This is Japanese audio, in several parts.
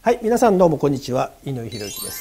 はい、皆さんどうもこんにちは、井上博之です。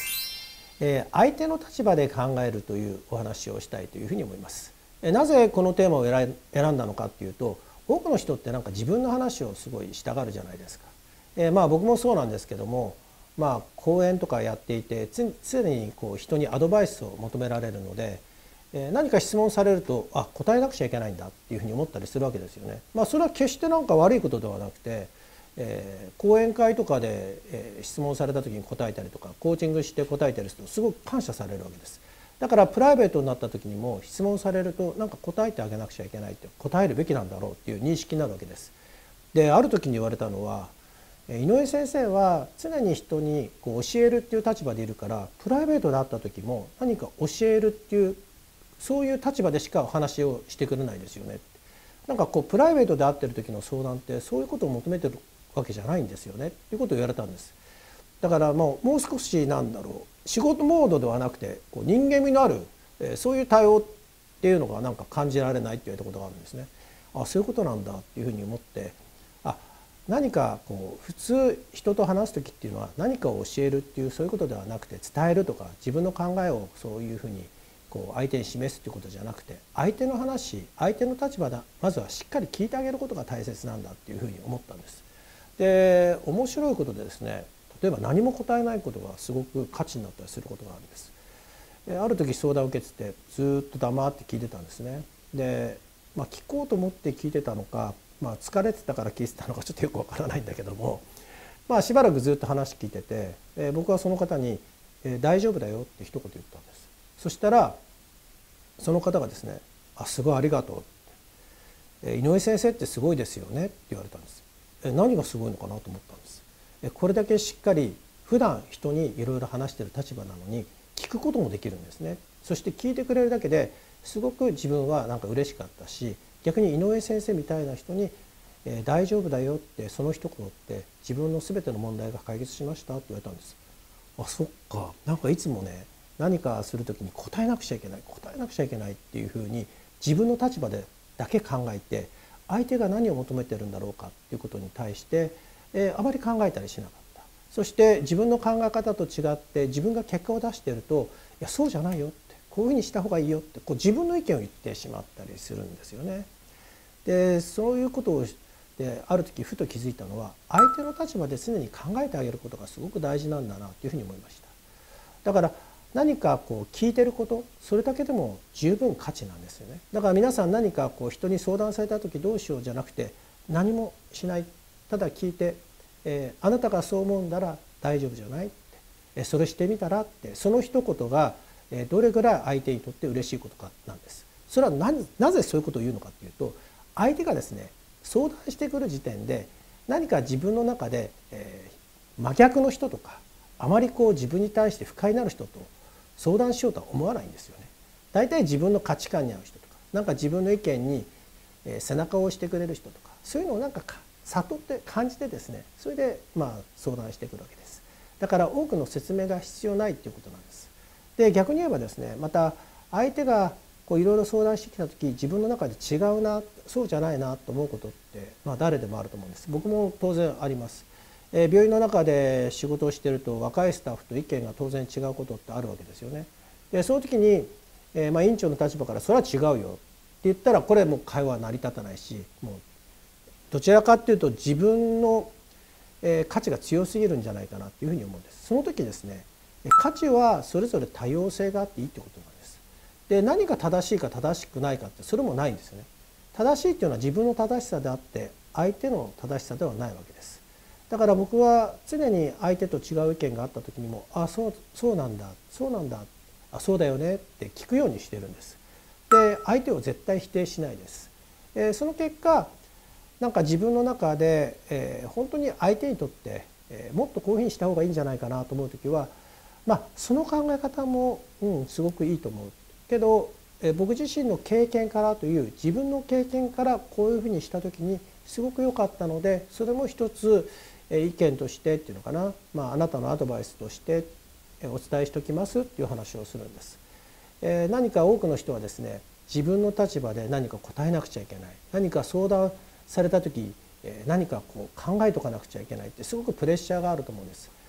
相手の立場で考えるというお話をしたいというふうに思います。なぜこのテーマを選んだのかっていうと、多くの人ってなんか自分の話をすごいしたがるじゃないですか。僕もそうなんですけども、講演とかやっていて常にこう人にアドバイスを求められるので、何か質問されると答えなくちゃいけないんだっていうふうに思ったりするわけですよね。それは決してなんか悪いことではなくて、講演会とかで、質問された時に答えたりとかコーチングして答えたりするとすごく感謝されるわけです。だからプライベートになった時にも質問されるとなんか答えてあげなくちゃいけないって答えるべきなんだろうっていう認識になるわけです。である時に言われたのは、井上先生は常に人にこう教えるっていう立場でいるからプライベートで会った時も何か教えるっていうそういう立場でしかお話をしてくれないですよね。なんかこうプライベートで会ってる時の相談ってそういうことを求めてるわけじゃないんですよねっていうことを言われたんです。だからもう少し仕事モードではなくてこう人間味のある、そういう対応っていうのがなんか感じられないって言われたことがあるんですね。そういうことなんだっていうふうに思って、何かこう普通人と話す時っていうのは何かを教えるっていうそういうことではなくて、伝えるとか自分の考えをそういうふうにこう相手に示すっていうことじゃなくて、相手の話相手の立場だまずはしっかり聞いてあげることが大切なんだっていうふうに思ったんです。で面白いことでですね、例えば何も答えないことがすごく価値になったりすることがあるんです。ある時相談を受けててずっと黙って聞いてたんですね。で、聞こうと思って聞いてたのか、疲れてたから聞いてたのかちょっとよくわからないんだけども、しばらくずっと話聞いてて、僕はその方に「大丈夫だよ」って一言言ったんです。そしたらその方がですね「すごいありがとう」井上先生ってすごいですよね」って言われたんです。何がすごいのかなと思ったんです。これだけしっかり普段人にいろいろ話している立場なのに聞くこともできるんですね。そして聞いてくれるだけですごく自分はなんか嬉しかったし、逆に井上先生みたいな人に「大丈夫だよ」ってその一言って自分の全ての問題が解決しましたって言われたんです。そっか、なんかいつもね何かする時に答えなくちゃいけないっていうふうに自分の立場でだけ考えて、相手が何を求めてるんだろうかっていうことに対して、あまり考えたりしなかった。そして自分の考え方と違って自分が結果を出していると「いやそうじゃないよ」って「こういうふうにした方がいいよ」ってこう自分の意見を言ってしまったりするんですよね。でそういうことをある時ふと気づいたのは、相手の立場で常に考えてあげることがすごく大事なんだなというふうに思いました。だから何かこう聞いてること、それだけでも十分価値なんですよね。だから皆さん何かこう人に相談された時どうしようじゃなくて、何もしない、ただ聞いて、あなたがそう思うんなら大丈夫じゃないって、それしてみたらって、その一言がどれぐらい相手にとって嬉しいことかなんです。それはなぜそういうことを言うのかっていうと、相手がですね相談してくる時点で何か自分の中で、真逆の人とかあまりこう自分に対して不快になる人と相談しようとは思わないんですよね。だいたい自分の価値観に合う人とか、なんか自分の意見に背中を押してくれる人とか、そういうのをなんか悟って感じてですね、それで相談してくるわけです。だから多くの説明が必要ないっていうことなんです。で逆に言えばですね、また相手がこういろいろ相談してきた時、自分の中で違うな、そうじゃないなと思うことって、誰でもあると思うんです。僕も当然あります。病院の中で仕事をしていると若いスタッフと意見が当然違うことってあるわけですよね。でその時に、院長の立場から「それは違うよ」って言ったら、これもう会話は成り立たないし、もうどちらかっていうと自分の価値が強すぎるんじゃないかなっていうふうに思うんです。その時ですね、価値はそれぞれ多様性があっていいってことなんです。で何が正しいか正しくないかってそれもないんですよね。正しいっていうのは自分の正しさであって相手の正しさではないわけです。だから僕は常に相手と違う意見があった時にも「そうなんだそうなんだそうだよね」って聞くようにしてるんです。で相手を絶対否定しないです。その結果なんか自分の中で、本当に相手にとって、もっとこういうふうにした方がいいんじゃないかなと思う時は、その考え方も、すごくいいと思うけど、僕自身の経験からという自分の経験からこういうふうにした時にすごく良かったので、それも一つ意見としてっていうのかな、あなたのアドバイスとしてお伝えしておきますっていう話をするんです。何か多くの人はですね、自分の立場で何か答えなくちゃいけない、何か相談された時何かこう考えとかなくちゃいけないってすごくプレッシャーがあると思うんです。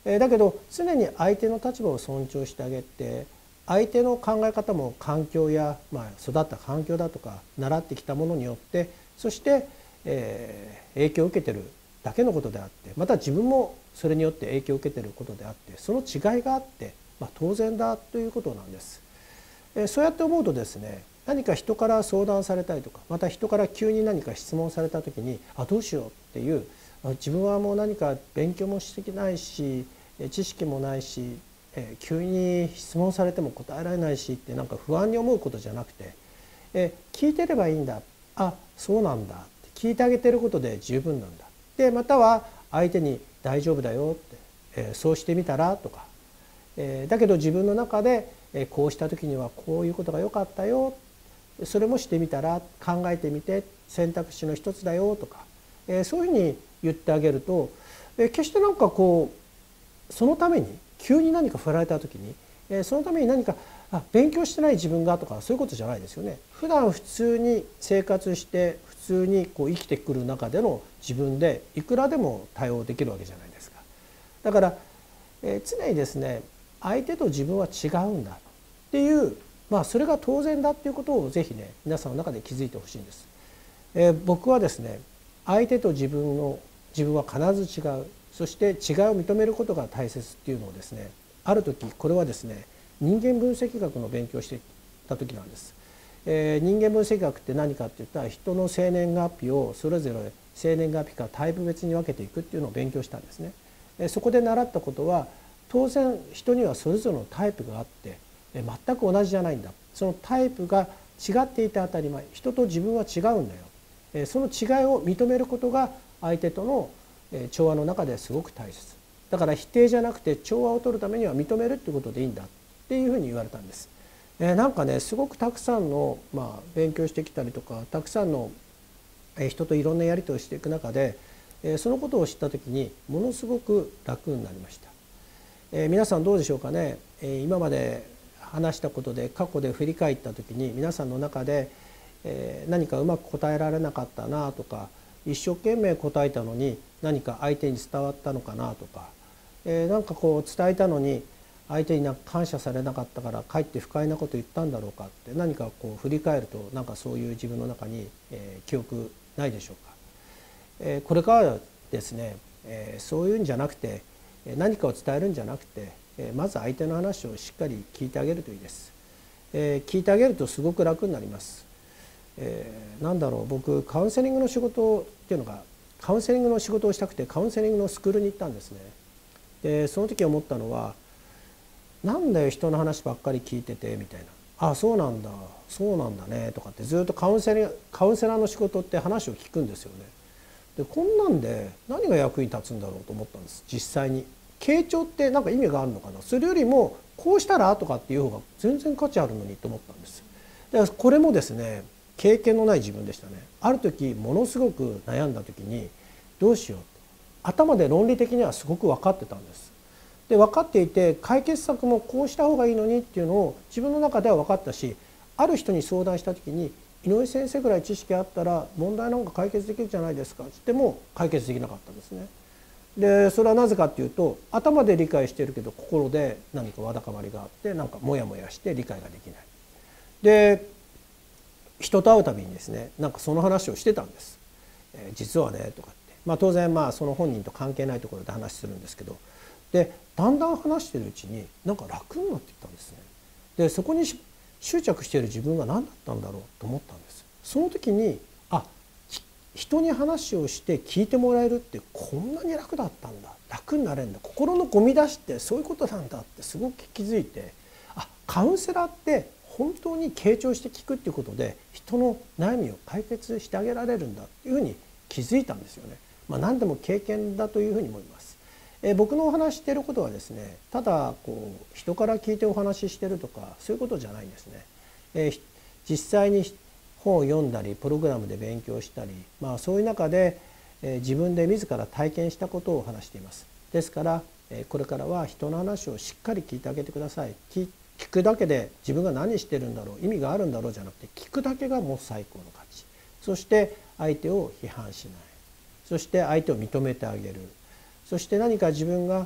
だけど常に相手の立場を尊重してあげて、相手の考え方も環境や、育った環境だとか習ってきたものによって、そして、影響を受けてるだけのことであって、また自分もそれによって影響を受けてることであって、その違いがあって、当然だということなんです。そうやって思うとですね、何か人から相談されたりとか、また人から急に何か質問された時にどうしようっていう、自分はもう何か勉強もしてないし知識もないし、急に質問されても答えられないしってなんか不安に思うことじゃなくて、聞いてればいいんだ、そうなんだって聞いてあげてることで十分なんだ。でまたは相手に大丈夫だよって、そうしてみたらとか、だけど自分の中で、こうした時にはこういうことが良かったよ、それもしてみたら、考えてみて選択肢の一つだよとか、そういうふうに言ってあげると、決してなんかこうそのために急に何か振られた時に、そのために何か勉強してない自分がとかそういうことじゃないですよね。普段普通に生活して普通にこう生きてくる中での自分でいくらでも対応できるわけじゃないですか。だから、常にですね、相手と自分は違うんだっていう、それが当然だっていうことをぜひね、皆さんの中で気づいてほしいんです。僕はですね、相手と自分は必ず違う、そして違いを認めることが大切っていうのをですね、ある時、これはですね、人間分析学の勉強をしていた時なんです。人間分析学って何かって言ったら、人の生年月日をそれぞれ生年月日からタイプ別に分けていくっていうのを勉強したんですね。そこで習ったことは、当然人にはそれぞれのタイプがあって全く同じじゃないんだ、そのタイプが違っていて当たり前、人と自分は違うんだよ、その違いを認めることが相手との調和の中ですごく大切だから、否定じゃなくて調和を取るためには認めるっていうことでいいんだっていうふうに言われたんです。なんかね、すごくたくさんの、勉強してきたりとか、たくさんの人といろんなやり取りをしていく中で、そのことを知った時にものすごく楽になりました。皆さんどうでしょうかね。今まで話したことで過去で振り返った時に、皆さんの中で何かうまく答えられなかったなとか、一生懸命答えたのに何か相手に伝わったのかなとか、なんかこう伝えたのに相手になんか感謝されなかったからかえって不快なこと言ったんだろうかって、何かこう振り返るとなんかそういう自分の中に記憶ないでしょうか。これからはですね、そういうんじゃなくて、何かを伝えるんじゃなくて、まず相手の話をしっかり聞いてあげるといいです。聞いてあげるとすごく楽になります。なんだろう、僕カウンセリングの仕事っていうのが、カウンセリングの仕事をしたくてカウンセリングのスクールに行ったんですね。でその時思ったのは、なんだよ人の話ばっかり聞いててみたいな、そうなんだそうなんだねとかってずっとカウンセラーの仕事って話を聞くんですよね。でこんなんで何が役に立つんだろうと思ったんです。実際に傾聴って何か意味があるのかな、それよりもこうしたらとかっていう方が全然価値あるのにと思ったんです。でこれもですね、経験のない自分でしたね。ある時ものすごく悩んだ時にどうしよう、頭で論理的にはすごく分かってたんです。で分かっていて、解決策もこうした方がいいのにっていうのを自分の中では分かったし、ある人に相談した時に井上先生ぐらい知識あったら問題なんか解決できるじゃないですかって言っても解決できなかったんですね。でそれはなぜかっていうと、頭で理解しているけど心で何かわだかまりがあって、なんかモヤモヤして理解ができない。で人と会うたびにですね、なんかその話をしてたんです。実はねとかって、当然その本人と関係ないところで話するんですけど、でだんだん話してるうちになんか楽になっていったんですね。でそこに執着している自分が何だったんだろうと思ったんです。その時に人に話をして聞いてもらえるってこんなに楽だったんだ、楽になれるんだ、心のゴミ出しってそういうことなんだってすごく気づいて、カウンセラーって本当に傾聴して聞くっていうことで人の悩みを解決してあげられるんだっていうふうに気づいたんですよね。何でも経験だというふうに思います。僕のお話していることはですね、ただこう人から聞いてお話ししてるとかそういうことじゃないんですね。実際に本を読んだりプログラムで勉強したり、そういう中で自分で自ら体験したことを話しています。ですからこれからは人の話をしっかり聞いてあげてください。聞くだけで自分が何してるんだろう、意味があるんだろうじゃなくて、聞くだけがもう最高の価値。そして相手を批判しない、そして相手を認めてあげる、そして何か自分が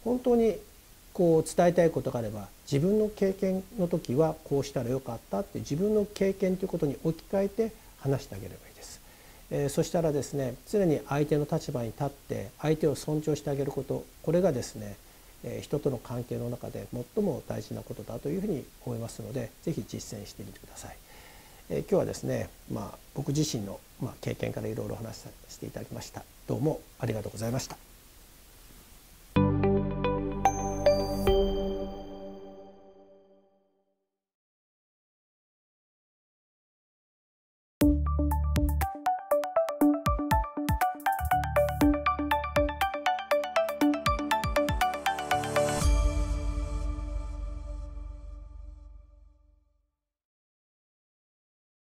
本当にこう伝えたいことがあれば、自分の経験の時はこうしたらよかったって自分の経験ということに置き換えて話してあげればいいです。そしたらですね、常に相手の立場に立って相手を尊重してあげること、これがですね、人との関係の中で最も大事なことだというふうに思いますので、是非実践してみてください。今日はですね、僕自身の経験からいろいろお話しさせていただきました。どうもありがとうございました。